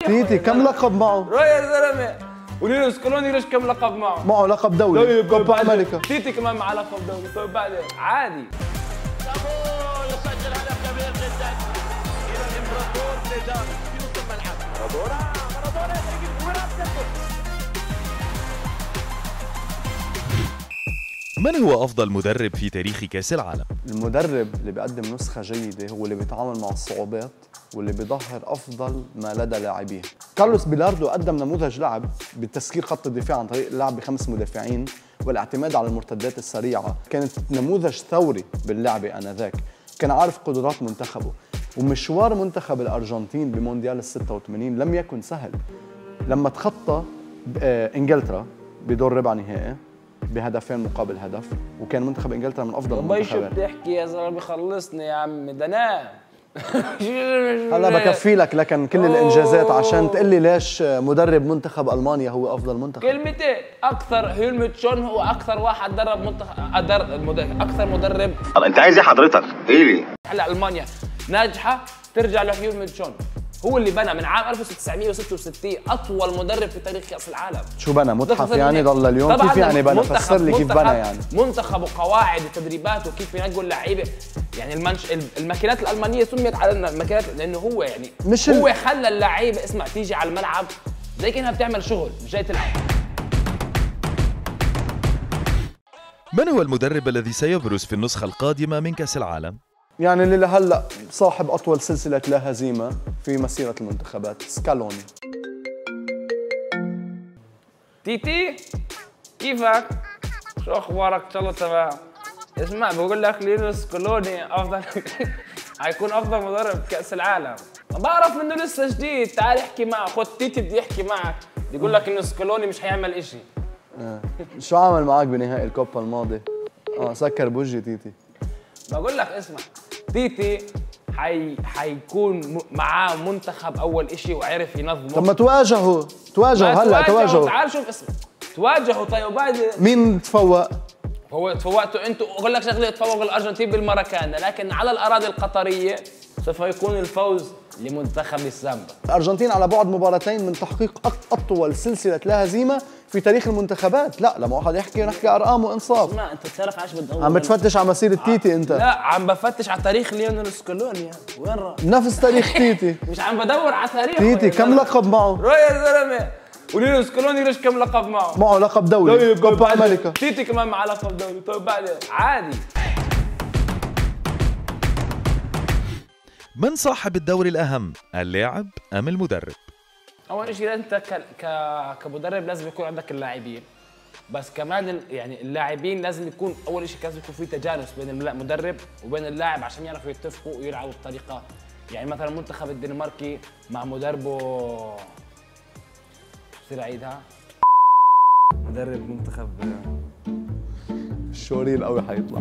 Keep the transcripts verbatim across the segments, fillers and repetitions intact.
تيتي كم لقب معه؟ روح يا زلمه. قولي له سكالوني ليش كم لقب معه؟ معه لقب دولي. طيب كوبا امريكا. تيتي كمان معه لقب دولي. طيب بعدين عادي. يسجل هدف كبير جدا الى الامبراطور زيدان في نص الملعب. مارادونا مارادونا يجيب كرة. من هو أفضل مدرب في تاريخ كأس العالم؟ المدرب اللي بيقدم نسخة جيدة هو اللي بيتعامل مع الصعوبات واللي بيظهر أفضل ما لدى لاعبيه. كارلوس بيلاردو قدم نموذج لعب بتسكير خط الدفاع عن طريق اللعب بخمس مدافعين والاعتماد على المرتدات السريعة. كانت نموذج ثوري باللعبة آنذاك، كان عارف قدرات منتخبه. ومشوار منتخب الأرجنتين بمونديال الستة وثمانين لم يكن سهل لما تخطى إنجلترا بدور ربع نهائي بهدفين مقابل هدف، وكان منتخب انجلترا من افضل المنتخبات. شو بتحكي يا زلمه؟ خلصني يا عم، ده نام. هلا بكفي لك لكن كل الانجازات عشان تقول لي ليش مدرب منتخب المانيا هو افضل منتخب. كلمتين، اكثر هيلمت شون هو اكثر واحد درب منتخب اكثر مدرب. انت عايز ايه حضرتك؟ ايه لي؟ هلا المانيا ناجحه ترجع لهيلمت شون، هو اللي بنى من عام ألف وتسعمية وستة وستين اطول مدرب في تاريخ كاس العالم. شو بنى؟ متحف يعني ضل اليوم؟ كيف يعني بنى؟ فسر لي كيف بنى يعني. منتخب وقواعد وتدريبات وكيف ينقوا اللعيبه، يعني المنش الماكينات الالمانيه سميت على الماكينات لانه هو يعني مش هو خلى اللعيبه اسمع تيجي على الملعب زي كانها بتعمل شغل مش جاي تلعب. من هو المدرب الذي سيبرز في النسخه القادمه من كأس العالم؟ يعني اللي لهلا صاحب اطول سلسله لا هزيمه في مسيره المنتخبات، سكالوني. تيتي كيفك؟ شو اخبارك؟ ان شاء الله تمام. اسمع بقول لك لينو سكالوني افضل حيكون افضل مدرب كأس العالم. بعرف انه لسه جديد، تعال احكي معه، خد تيتي بدي يحكي معك، بيقول لك انه سكالوني مش حيعمل اشي. آه. شو عمل معك بنهائي الكوبا الماضي؟ اه سكر بوجهي تيتي. بقول لك اسمع، تيتي حي حيكون معاه منتخب اول اشي وعرف ينظمه. طب ما تواجهوا تواجهوا هلا تواجهوا. تعال شوف اسمع، تواجهوا. طيب وبعد مين تفوق؟ هو تفوقتوا انتوا. اقول لك شغله، تفوق الارجنتين بالماراكانا، لكن على الاراضي القطريه سوف يكون الفوز لمنتخب السامبا. الارجنتين على بعد مباراتين من تحقيق اطول سلسله لا هزيمه في تاريخ المنتخبات. لا لما واحد يحكي نحكي ارقام وانصاف. اسمع انت بتعرف عايش بتدور؟ عم بتفتش على مسيره تيتي انت؟ لا عم بفتش على تاريخ ليونيل سكالوني. وين راح؟ نفس تاريخ تيتي. مش عم بدور على تاريخه. تيتي كم لقب معه؟ روح يا زلمه. قولي له سكالوني ليش كم لقب معه؟ معه لقب دولي. كوبا امريكا. تيتي كمان معه لقب دولي. طيب بعدين عادي. من صاحب الدور الأهم، اللاعب أم المدرب؟ أول شيء أنت ك... ك... كمدرب لازم يكون عندك اللاعبين، بس كمان ال... يعني اللاعبين لازم يكون أول شيء لازم يكون في تجانس بين المدرب وبين اللاعب عشان يعرفوا يتفقوا ويلعبوا بطريقة. يعني مثلا المنتخب الدنماركي مع مدربه بصير أعيدها مدرب منتخب الشوري القوي حيطلع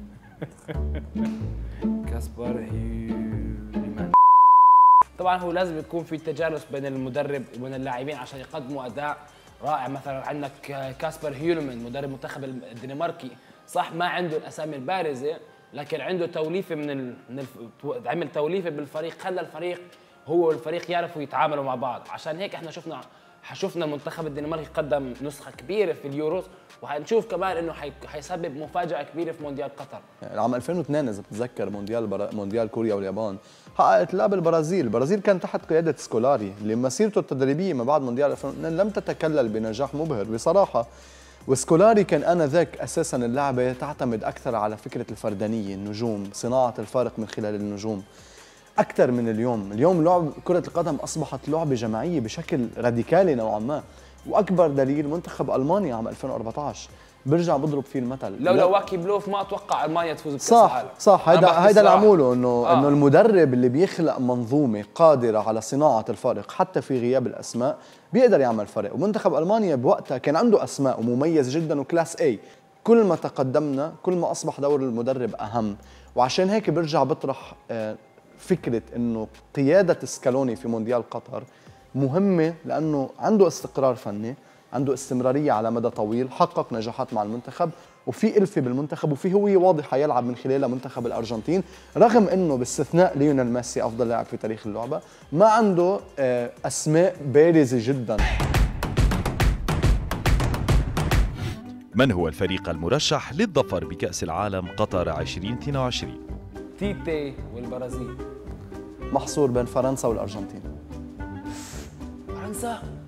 كاسبر هيولمان. طبعا هو لازم يكون في تجانس بين المدرب وبين اللاعبين عشان يقدموا اداء رائع. مثلا عندك كاسبر هيولمان مدرب منتخب الدنماركي، صح ما عنده الاسامي البارزه لكن عنده توليفه من ال... من الف... عمل توليفه بالفريق، خلى الفريق هو والفريق يعرفوا يتعاملوا مع بعض. عشان هيك احنا شفنا شفنا المنتخب الدنماركي قدم نسخه كبيره في اليوروز، وحنشوف كمان انه حي... حيسبب مفاجاه كبيره في مونديال قطر. عام ألفين واثنين اذا بتتذكر مونديال بر... مونديال كوريا واليابان حققت لا بالبرازيل. البرازيل كان تحت قياده سكولاري اللي مسيرته التدريبيه ما بعد مونديال ألفين واثنين لم تتكلل بنجاح مبهر بصراحه. وسكولاري كان آنذاك اساسا اللعبه تعتمد اكثر على فكره الفردانيه، النجوم، صناعه الفارق من خلال النجوم أكثر من اليوم. اليوم لعب كرة القدم أصبحت لعبة جماعية بشكل راديكالي نوعا ما، وأكبر دليل منتخب ألمانيا عام ألفين وأربعة عشر برجع بضرب فيه المثل. لو لو واكي بلوف ما أتوقع ألمانيا تفوز بكأس صح العالم. صح هيدا هيدا اللي عموله إنه آه. إنه المدرب اللي بيخلق منظومة قادرة على صناعة الفارق حتى في غياب الأسماء بيقدر يعمل فرق. ومنتخب ألمانيا بوقتها كان عنده أسماء ومميز جدا وكلاس A. كل ما تقدمنا كل ما أصبح دور المدرب أهم، وعشان هيك برجع بطرح آه فكرة إنه قيادة سكالوني في مونديال قطر مهمة لأنه عنده استقرار فني، عنده استمرارية على مدى طويل، حقق نجاحات مع المنتخب، وفي ألفة بالمنتخب وفي هوية واضحة يلعب من خلالها منتخب الأرجنتين، رغم أنه باستثناء ليونيل ميسي أفضل لاعب في تاريخ اللعبة ما عنده أسماء بارزة جدا. من هو الفريق المرشح للظفر بكأس العالم قطر عشرين اثنين وعشرين؟ تيتي والبرازيل. محصور بين فرنسا والأرجنتين. فرنسا